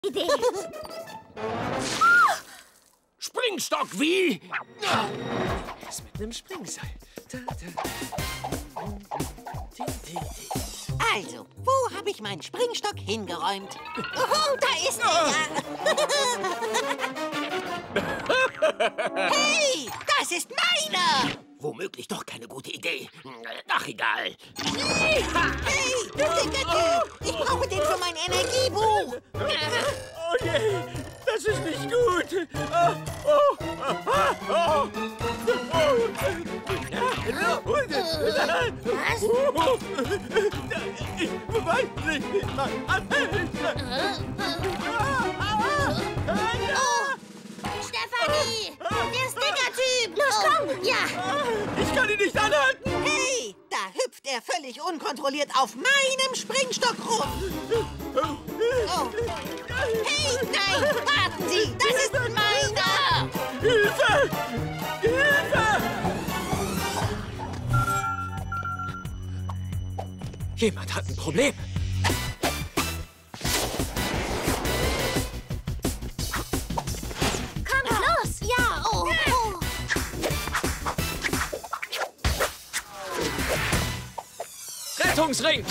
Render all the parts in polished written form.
Idee. Springstock wie? Das mit einem Springseil. Also, wo habe ich meinen Springstock hingeräumt? Oh, da ist er! Hey, das ist meiner! Womöglich doch keine gute Idee. Ach, egal. Hey, du dicker Typ! Ich brauche den für mein Energiebuch! Oh je, das ist nicht gut. Was? Ich weiß nicht, Stefanie! Der Sticker-Typ! Los, komm! Ja! Ich kann ihn nicht anhalten. Hey, da hüpft er völlig unkontrolliert auf meinem Springstock rum! Oh. Hey, nein! Warten Sie! Das ist meiner! Hilfe! Hilfe! Jemand hat ein Problem. Komm, los! Ja, oh! Rettungsring!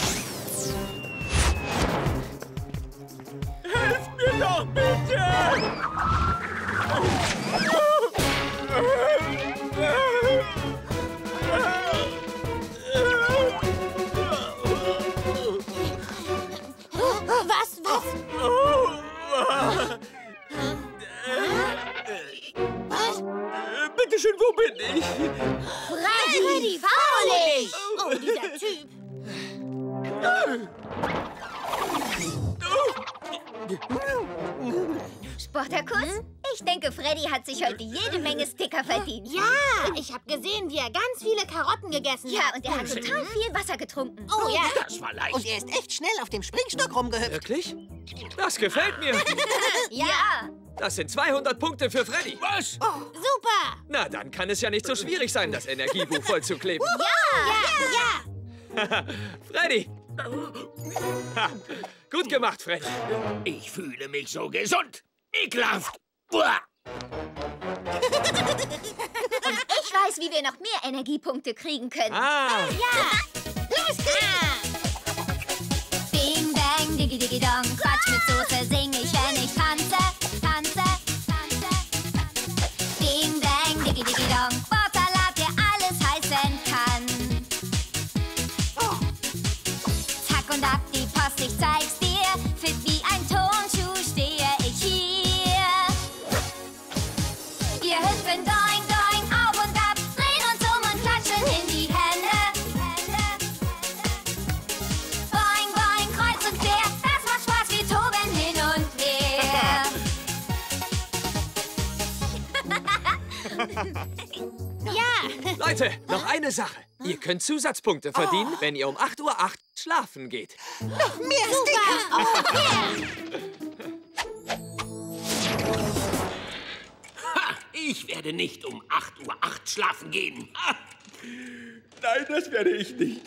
Helft mir doch bitte! Was? Was? Bitte schön, wo bin ich? Freddy Faulig! Oh, dieser Typ! Spartacus? Ich denke, Freddy hat sich heute jede Menge Sticker verdient. Ja, ich habe gesehen, wie er ganz viele Karotten gegessen Ja, hat. und er hat total viel Wasser getrunken. Oh ja. Das war leicht. Und er ist echt schnell auf dem Springstock rumgehüpft. Wirklich? Das gefällt mir. Ja! Das sind 200 Punkte für Freddy. Was? Super. Na, dann kann es ja nicht so schwierig sein, das Energiebuch vollzukleben. Ja. Freddy! Ha, gut gemacht, Freddy. Ich fühle mich so gesund. Ekelhaft. Uah. Ich weiß, wie wir noch mehr Energiepunkte kriegen können. Ah, Los geht's! Bing, bang, diggi, diggi, dong. Quatsch mit Soße sing ich, wenn ich tanze, tanze, tanze. Bing, bang, diggi, diggi, dong. Wortsalat, der alles heißen kann. Zack und ab die Post, ich zeig's dir. Fit wie ein Turnschuh stehe ich hier. Wir hüpfen doing, doing, auf und ab, drehen uns um und klatschen in die Hände. Boing, boing, kreuz und quer, das macht Spaß, wir toben hin und her. Ja, Leute, noch eine Sache. Ihr könnt Zusatzpunkte verdienen, wenn ihr um 8:08 Uhr schlafen geht. Noch mehr Sticker! Ha, ich werde nicht um 8:08 Uhr schlafen gehen. Ah. Nein, das werde ich nicht.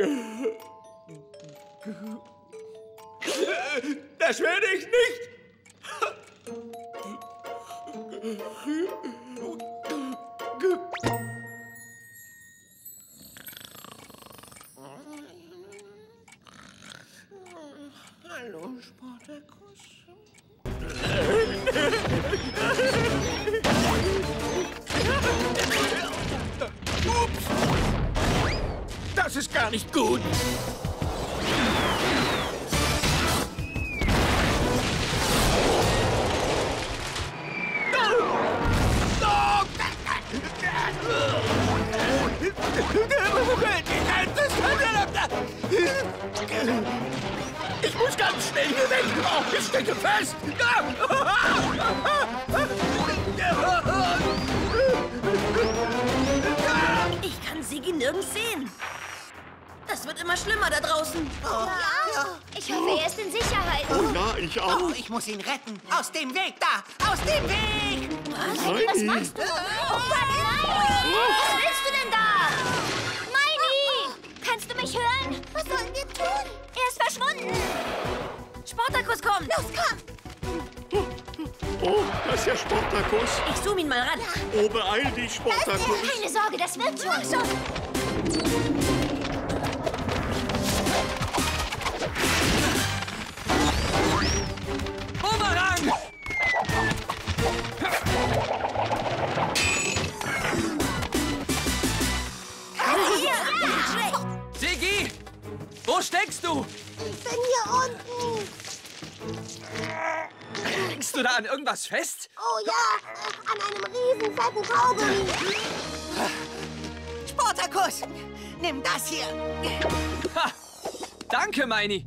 Das werde ich nicht. Hallo, Spartacus. Ups. Das ist gar nicht gut. Ich muss ganz schnell hier weg. Oh, ich stecke fest. Ich kann Sigi nirgends sehen. Das wird immer schlimmer da draußen. ich hoffe, er ist in Sicherheit. Ja, ich auch. Oh, ich muss ihn retten. Aus dem Weg da! Aus dem Weg! Was machst du? Oh Gott, nein! Was willst du denn da? Meini! Kannst du mich hören? Was sollen wir tun? Er ist verschwunden. Spartacus kommt. Los, komm! Oh, das ist ja Spartacus. Ich zoome ihn mal ran. Oh, beeil dich, Spartacus. Keine Sorge, das wird schon. Bumerang! Siggi, wo steckst du? Ich bin hier unten. Hängst du da an irgendwas fest? Oh ja, an einem riesen fetten Kaugummi. Spartacus, nimm das hier. Ha! Danke, Meini.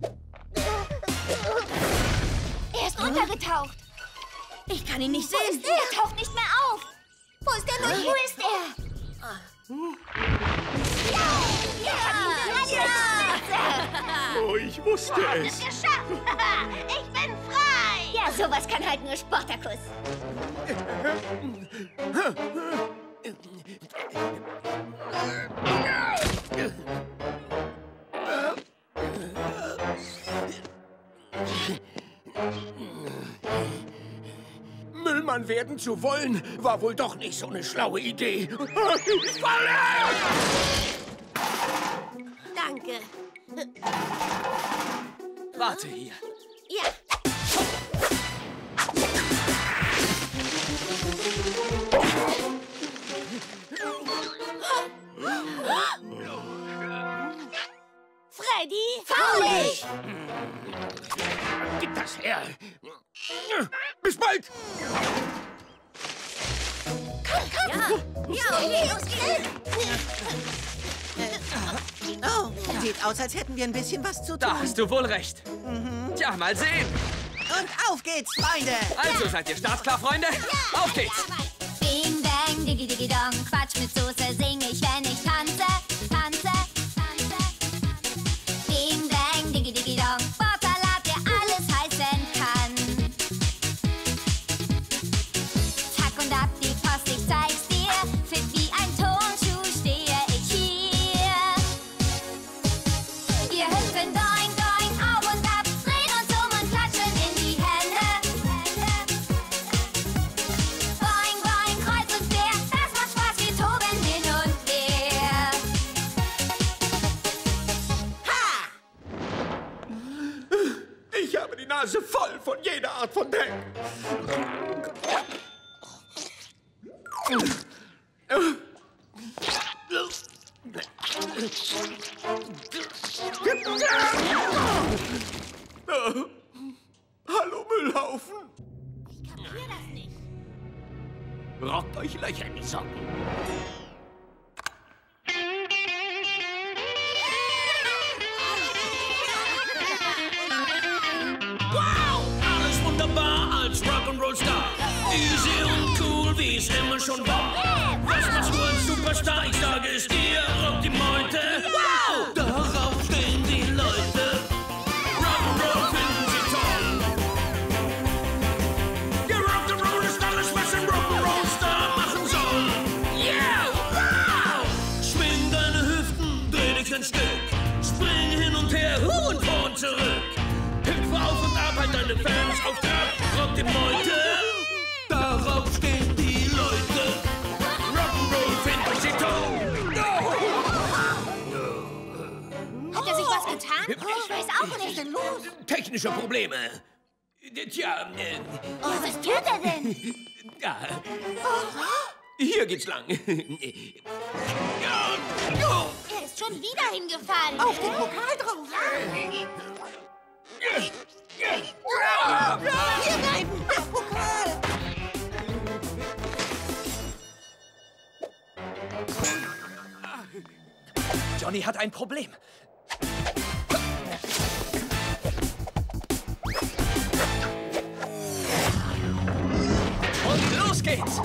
Er ist untergetaucht. Ich kann ihn nicht sehen. Er taucht nicht mehr auf. Wo ist er nun? Wo ist er? Oh, ich wusste es. Geschafft! Ich bin frei! Ja, sowas kann halt nur Spartacus. Müllmann werden zu wollen, war wohl doch nicht so eine schlaue Idee. Ich falle! Danke. Warte hier. Ja. Freddy, faulig! Gib das her. Bis bald! Ja, okay, los geht's. Oh, sieht aus, als hätten wir ein bisschen was zu tun. Da hast du wohl recht. Tja, mal sehen. Und auf geht's, Freunde. Also, seid ihr startklar, Freunde? Auf geht's. Bing, bang, diggi, diggi, dong. Quatsch mit Soße sing ich, wenn ich tanze. Tanze, tanze. Bing, bang, diggi, diggi, dong. Sportsalat, der alles heißen kann. Zack und ab die Post, ich zeig's dir. Fit wie ein Turnschuh stehe ich hier. Wir hüpfen doing, doing, auf und ab, drehen uns und klatschen in die Hände. Boing, boing, kreuz und quer, das macht Spaß, wir toben hin und her. Ich habe die Nase voll von jeder Art von Dreck. Hallo, Müllhaufen. Ich kapier das nicht. Rockt euch Löcher in die Socken. Alles wunderbar als Rock'n'Roll-Star. Easy und cool, wie es immer schon war. Was machst du als Superstar? Ich sage es dir, rock die Meute. Wow! Darauf stehen die Leute. Rock'n'Roll finden sie toll. Ja, Rock'n'Roll ist alles, was ein Rock'n'Roll-Star machen soll. Yeah! Wow! Schwing deine Hüften, dreh dich ein Stück. Spring hin und her, und vor und zurück. Hüpfe auf und ab, halt deine Fans auf Trab. Rock die Meute. Darauf stehen die Leute. Rock'n'Roll finden sie toll. Hat er sich was getan? Ich weiß auch nicht. Technische Probleme. Tja, Was tut er denn? ja. Hier geht's lang. Er ist schon wieder hingefallen. Auf den Pokal drauf. Hier bleiben, der Pokal. Johnny hat ein Problem. Und los geht's.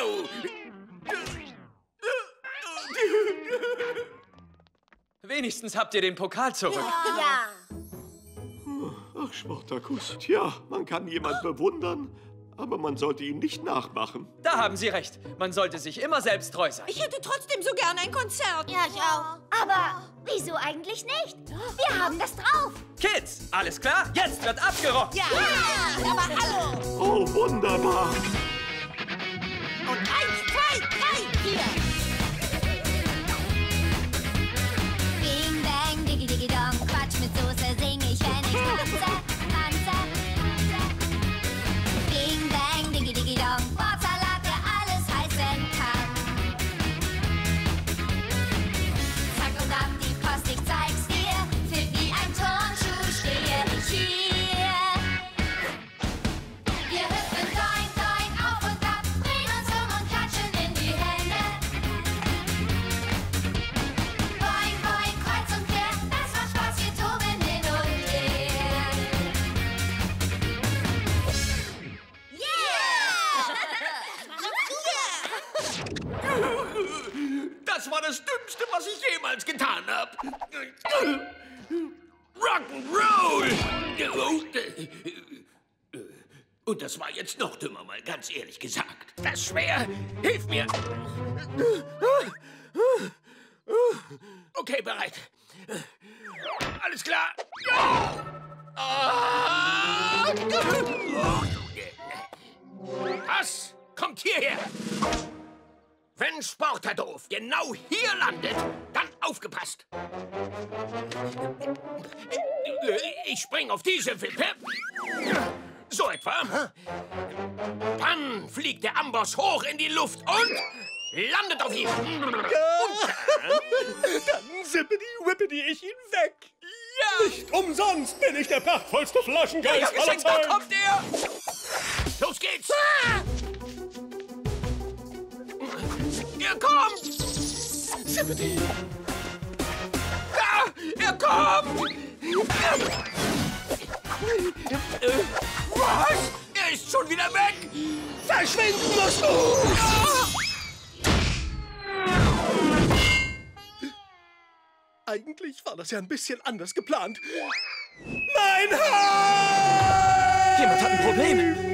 Au! Wenigstens habt ihr den Pokal zurück. Ja. Ach, Spartacus. Tja, man kann jemand bewundern, aber man sollte ihn nicht nachmachen. Da haben Sie recht. Man sollte sich immer selbst treu sein. Ich hätte trotzdem so gern ein Konzert. Ja, ich auch. Aber wieso eigentlich nicht? Wir haben das drauf. Kids, alles klar? Jetzt wird abgerockt. Ja, aber hallo. Oh, wunderbar. Und 1, 2, 3, 4. Bing, bang, diggi, diggi, dong. Quatsch mit Soße sing ich, wenn ich tanze, tanze, tanze. Bing, bang, diggi, diggi, dong. Wortsalat, der alles heißen kann. Zack und ab die Post, ich zeig's dir. Fit wie ein Turnschuh stehe ich hier. Wir hüpfen doing, doing, auf und ab, drehen uns und klatschen in die Hände. Boing, boing, kreuz und quer, das macht Spaß, wir toben hin und her. Das war das Dümmste, was ich jemals getan habe. Rock'n'Roll! Und das war jetzt noch dümmer, mal ganz ehrlich gesagt. Das ist schwer. Hilf mir. Okay, bereit. Alles klar. Was? Kommt hierher. Wenn Sportadoof genau hier landet, dann aufgepasst. Ich spring auf diese Wippe. So etwa. Dann fliegt der Amboss hoch in die Luft und landet auf ihm. Dann zippidi-wippidi ich ihn weg. Ja! Nicht umsonst bin ich der prachtvollste Flaschengeist aller Da Zeiten. kommt er! Los geht's. Er kommt! Zippidi. Ah, er kommt! Was? Er ist schon wieder weg! Verschwinden musst du! Eigentlich war das ja ein bisschen anders geplant. Mein Haar! Jemand hat ein Problem.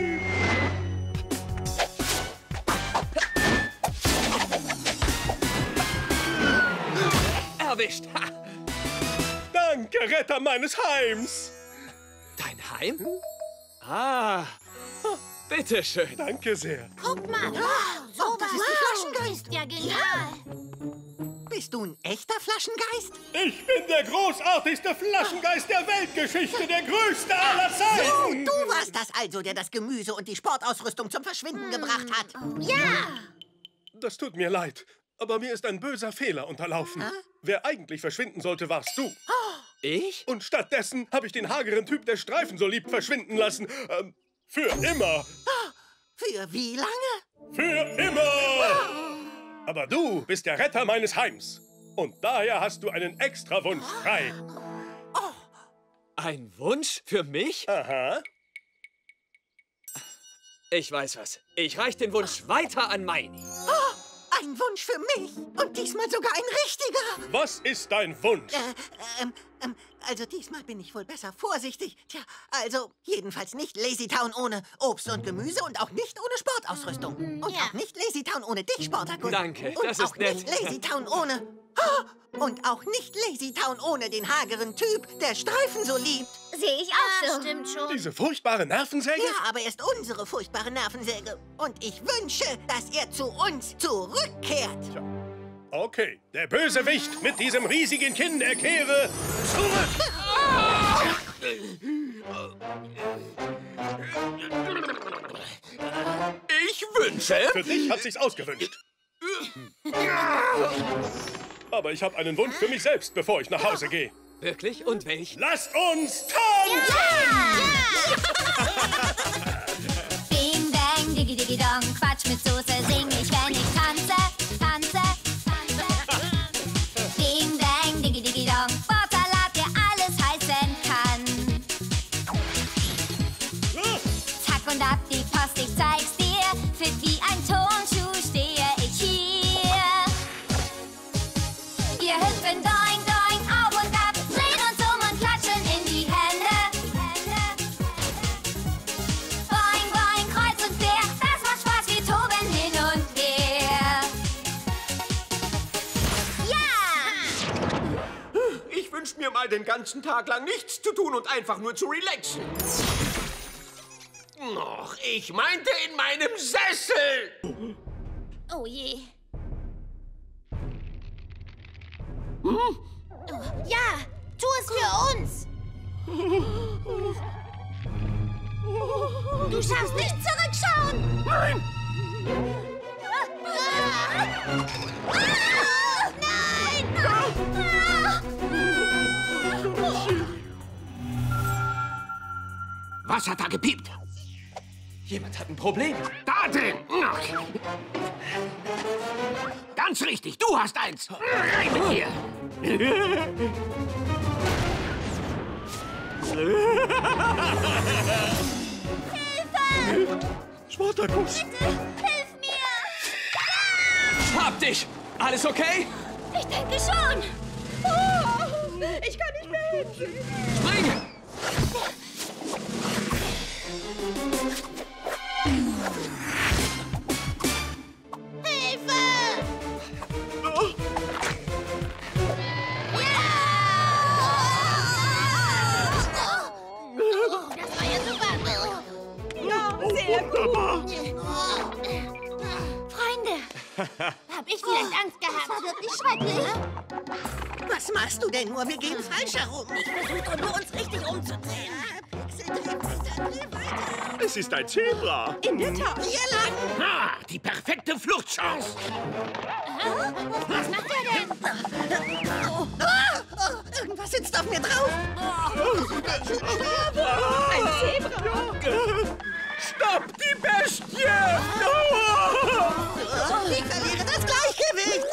Erwischt. Ha. Danke, Retter meines Heims. Dein Heim? Ah, bitteschön. Danke sehr. Guck mal. Oh, das ist der Flaschengeist. Ja, genial. Bist du ein echter Flaschengeist? Ich bin der großartigste Flaschengeist der Weltgeschichte, der größte aller So, Zeiten. du warst das also, der das Gemüse und die Sportausrüstung zum Verschwinden gebracht hat. Ja. Das tut mir leid, aber mir ist ein böser Fehler unterlaufen. Wer eigentlich verschwinden sollte, warst du. Ich? Und stattdessen habe ich den hageren Typ, der Streifen so liebt, verschwinden lassen. Für immer. Für wie lange? Für immer! Aber du bist der Retter meines Heims. Und daher hast du einen Extrawunsch frei. Ein Wunsch für mich? Aha. Ich weiß was. Ich reich den Wunsch weiter an Meini. Ein Wunsch für mich. Und diesmal sogar ein richtiger. Was ist dein Wunsch? Also diesmal bin ich wohl besser vorsichtig. Tja, also jedenfalls nicht Lazytown ohne Obst und Gemüse und auch nicht ohne Sportausrüstung. Und auch nicht Lazytown ohne dich, Spartacus. Danke, und das ist auch nett. nicht Lazytown ohne... Und auch nicht Lazytown ohne den hageren Typ, der Streifen so liebt. Sehe ich auch so. Stimmt schon. Diese furchtbare Nervensäge? Ja, aber er ist unsere furchtbare Nervensäge. Und ich wünsche, dass er zu uns zurückkehrt. Okay, der Bösewicht mit diesem riesigen Kinn, er kehre zurück. Ich wünsche... Für dich hat sich's ausgewünscht. Aber ich habe einen Wunsch für mich selbst, bevor ich nach Hause gehe. Wirklich? Und welch? Lasst uns tanzen! Bing, bang, diggi, diggi, dong. Quatsch mit Soße sing ich, wenn ich tanze, tanze, tanze. Bing, bang, diggi, diggi, dong. Sportsalat, der alles heißen kann. Zack und ab die Post, ich zeig's dir. Fit wie ein Turnschuh mal den ganzen Tag lang nichts zu tun und einfach nur zu relaxen. Och, ich meinte in meinem Sessel. Oh je. Hm? Ja, tu es für uns. Du schaffst nicht zurückschauen. Nein! Was hat da gepiept? Jemand hat ein Problem. Da drin! Ganz richtig, du hast eins! Rein mit dir! Hilfe! Spartacus! Hilf mir! Hab dich! Alles okay? Ich denke schon. Ich kann nicht mehr hin. Spring! Hilfe! Das war ja super. Ja, sehr gut. Freunde, hab ich vielleicht Angst gehabt? Das war wirklich schrecklich. Was machst du denn nur? Wir gehen falsch herum. Ich versuche doch nur, uns richtig umzudrehen. Dreh weiter. Es ist ein Zebra. In der Tat. Hier lang. Ah, die perfekte Fluchtchance! Was macht er denn? Irgendwas sitzt auf mir drauf. Ein Zebra. Stopp die Bestie! Ich verliere das Gleichgewicht.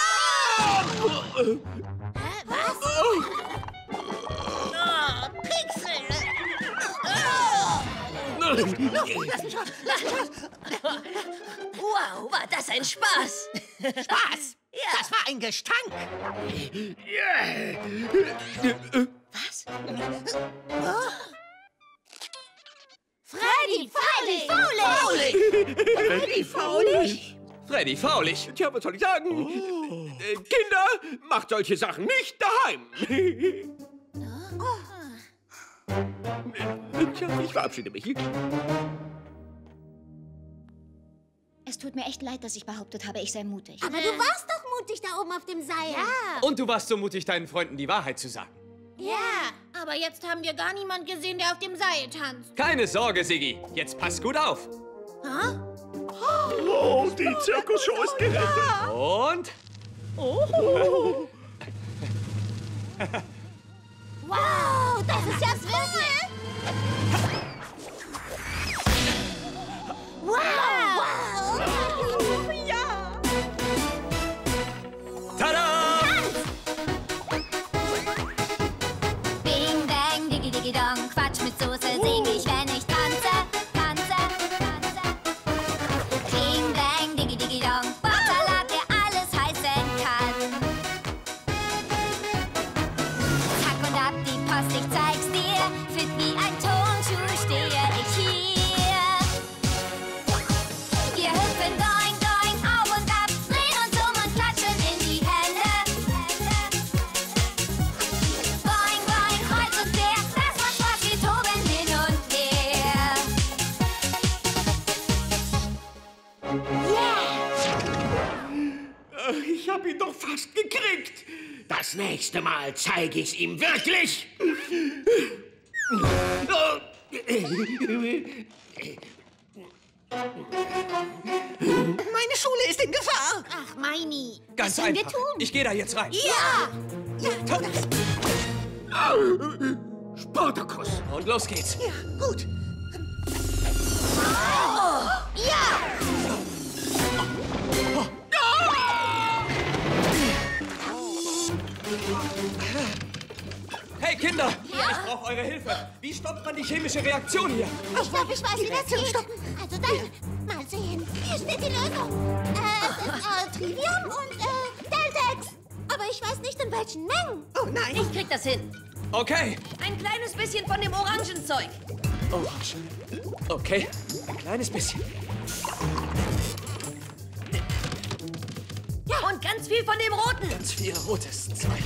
Was? Pixel. Wow, war das ein Spaß. Spaß. Ja. Das war ein Gestank. Was? Freddy Faulig! Freddy Faulig. Freddy Faulig. Tja, was soll ich sagen? Kinder, macht solche Sachen nicht daheim. Tja, ich verabschiede mich. Es tut mir echt leid, dass ich behauptet habe, ich sei mutig. Aber du warst doch mutig da oben auf dem Seil. Ja. Und du warst so mutig, deinen Freunden die Wahrheit zu sagen. Ja. Aber jetzt haben wir gar niemanden gesehen, der auf dem Seil tanzt. Keine Sorge, Siggi. Jetzt pass gut auf. Oh, die Zirkusshow ist gerettet. Und... Wow, das ist ja wirklich. Wow! Ja. Tada! Bing, bang, diggi, diggi, dong. Quatsch mit Soße sing ich, wenn ich tanze, tanze, tanze. Bing, bang, diggi, diggi, dong. Botsalat, der alles heißen kann. Zack und ab die Post, ich zeig's dir. Fit wie ein Turnschuh stehe ich hier. Wir hüpfen doing, doing, auf und ab, drehen uns um und klatschen in die Hände. Boing, boing, kreuz und quer, das macht Spaß, wir toben hin und her. Ich hab ihn doch fast gekriegt. Das nächste Mal zeige ich's ihm wirklich. Meine Schule ist in Gefahr. Ach, Meini. Ganz Was sollen wir einfach. tun? Ich gehe da jetzt rein. Ja. Ja, das. Spartacus. Und los geht's. Ja, gut. Hey, Kinder! Ich brauche eure Hilfe. Wie stoppt man die chemische Reaktion hier? Ich glaube, ich weiß, wie das geht. Also dann, mal sehen. Hier steht die Lösung. Es ist Trivium und Deltex. Aber ich weiß nicht, in welchen Mengen. Oh nein. Ich krieg das hin. Okay. Ein kleines bisschen von dem Orangenzeug. Orangen. Okay. Ein kleines bisschen. Ja, und ganz ganz viel von dem Roten. Ganz viel rotes Zeug.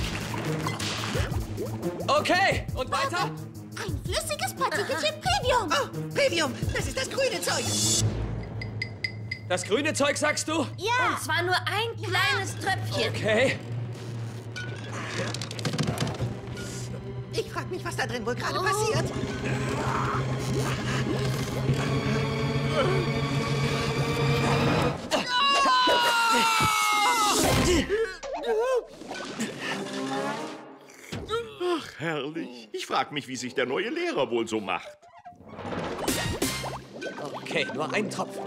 Okay, und weiter? Ein flüssiges Partikelchen Premium. Oh, Premium, das ist das grüne Zeug. Das grüne Zeug, sagst du? Ja. Und zwar nur ein kleines Tröpfchen. Okay. Ich frage mich, was da drin wohl gerade passiert. Ach, herrlich. Ich frage mich, wie sich der neue Lehrer wohl so macht. Okay, nur ein Tropfen.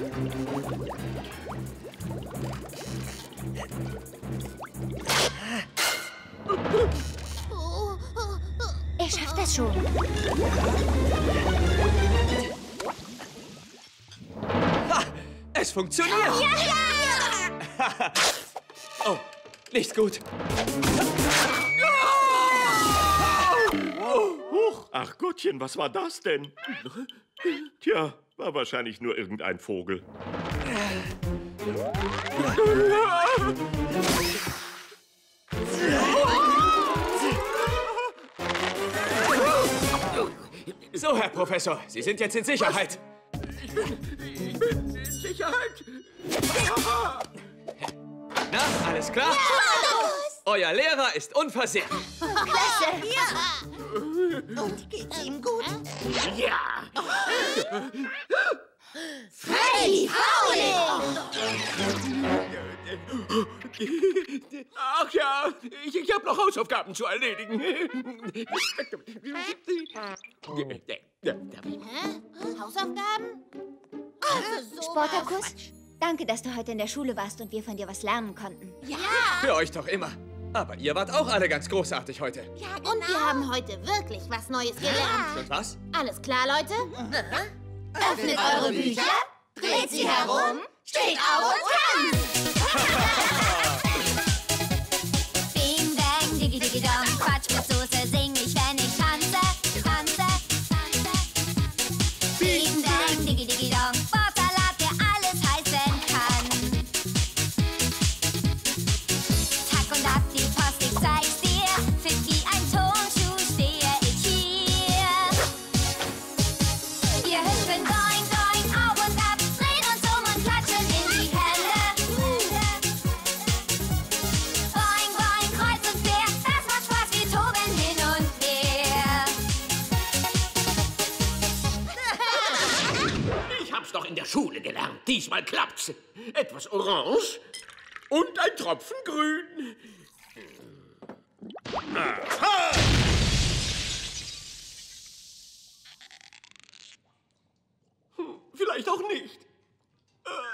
Er schafft das schon. Ha, es funktioniert. Ja! Oh, nicht gut. Huch, ach Gottchen, was war das denn? Tja, war wahrscheinlich nur irgendein Vogel. So, Herr Professor, Sie sind jetzt in Sicherheit. Ich bin in Sicherheit. Na, alles klar? Euer Lehrer ist unversehrt. Klasse! Und geht's ihm gut? Ja. Freddy Howling! Ach ja, ich habe noch Hausaufgaben zu erledigen. Hausaufgaben? Sportakus, danke, dass du heute in der Schule warst und wir von dir was lernen konnten. Ja. Für euch doch immer. Aber ihr wart auch alle ganz großartig heute. Ja, genau. Und wir haben heute wirklich was Neues gelernt. Und was? Alles klar, Leute? Öffnet eure Bücher, dreht sie herum, steht auf und tanzt! Bing, bang, diggi, diggi, dong, Quatsch mit Soße, sing ich, wenn ich tanze, tanze, tanze. Bing, bang, diggi, diggi, dong, Wortsalat, der alles heißen kann. Tack und ab die Post, ich zeig's dir, fit wie ein Turnschuh stehe ich hier. Wir hüpfen doing, doing, auf und ab, drehen uns um und klatschen in die Hände. Boing, boing, kreuz und quer, das macht Spaß, wir toben hin und her. Ich hab's doch in der Schule gelernt. Diesmal klappt's. Etwas Orange und ein Tropfen Grün. Vielleicht auch nicht.